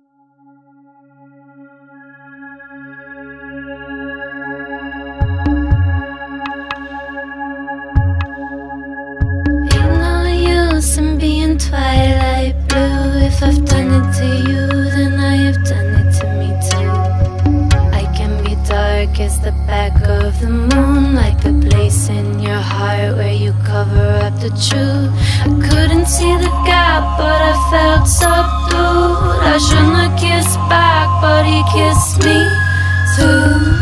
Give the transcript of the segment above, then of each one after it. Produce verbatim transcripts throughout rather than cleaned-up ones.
Twilight blue. If I've done it to you, then I have done it to me too. I can be dark as the back of the moon, like the place in your heart where you cover up the truth. I couldn't see the gap, but I felt subdued. I shouldn't have kissed back, but he kissed me too.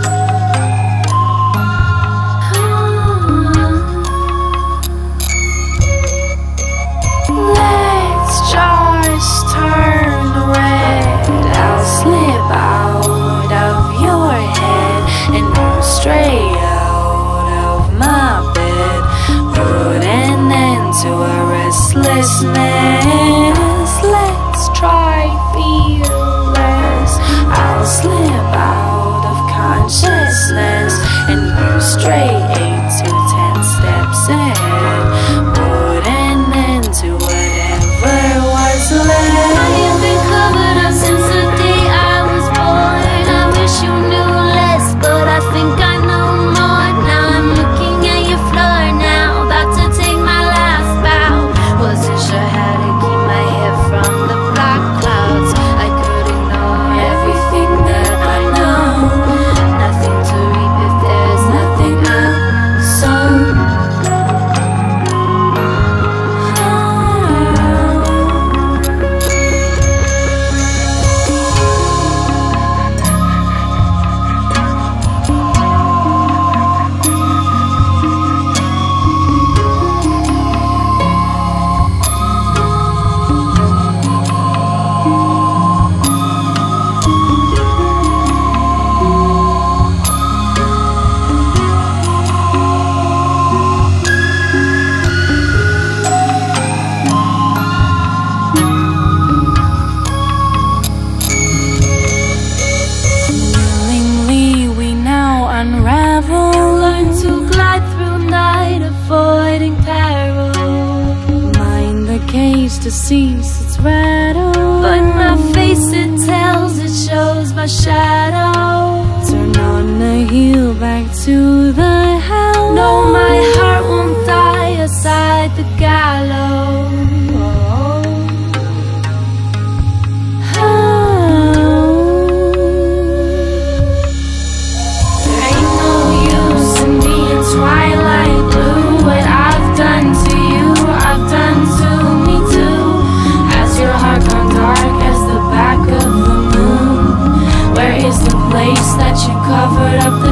Restlessness, let's try fearless. I'll slip out of consciousness and move straight eight to ten steps ahead, put an end to whatever was left. I have been covered up since the day I was born. I wish you knew less, but I think I know more. Now I'm looking at your floor now, about to take my last bow. Wasn't sure how to keep my head from the black clouds. I could ignore everything that I know. Nothing to reap if there's nothing I've sown. Learn to glide through night, avoiding peril. Mind the cage to cease its rattle, but my face it tells, it shows my shadow. Turn on the heel, back to the house. No, my heart won't die aside the gallows. Twilight blue, what I've done to you, I've done to me too. Has your heart gone dark as the back of the moon? Where is the place that you covered up